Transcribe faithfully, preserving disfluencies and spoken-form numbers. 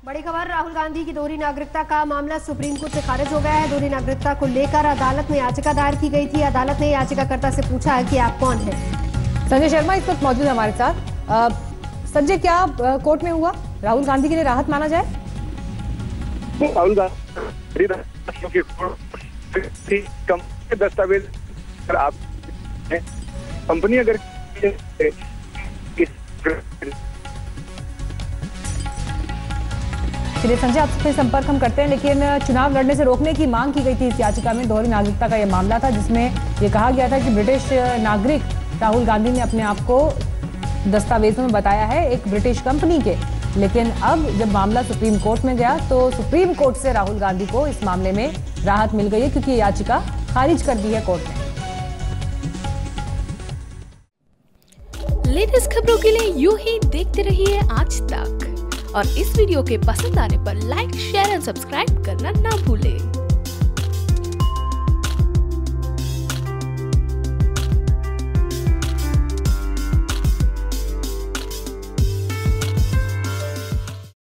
बड़ी खबर, राहुल गांधी की दोहरी नागरिकता का मामला सुप्रीम कोर्ट से खारिज हो गया है। दोहरी नागरिकता को लेकर अदालत में याचिका दायर की गई थी। अदालत ने याचिकाकर्ता से पूछा है कि आप कौन हैं। संजय शर्मा इस वक्त मौजूद है हमारे साथ। संजय, क्या आ, कोर्ट में हुआ? राहुल गांधी के लिए राहत माना जाए? राहुल गांधी दस्तावेज आप कंपनी अगर चलिए संजय, आपसे संपर्क हम करते हैं, लेकिन चुनाव लड़ने से रोकने की मांग की गई थी इस याचिका में। दोहरी नागरिकता का यह मामला था जिसमें यह कहा गया था कि ब्रिटिश नागरिक राहुल गांधी ने अपने आप को दस्तावेजों में बताया है एक ब्रिटिश कंपनी के। लेकिन अब जब मामला सुप्रीम कोर्ट में गया तो सुप्रीम कोर्ट से राहुल गांधी को इस मामले में राहत मिल गई है, क्योंकि याचिका खारिज कर दी है कोर्ट ने। लेटेस्ट खबरों के लिए यूं ही देखते रहिए आज तक, और इस वीडियो के पसंद आने पर लाइक, शेयर एंड सब्सक्राइब करना ना भूलें।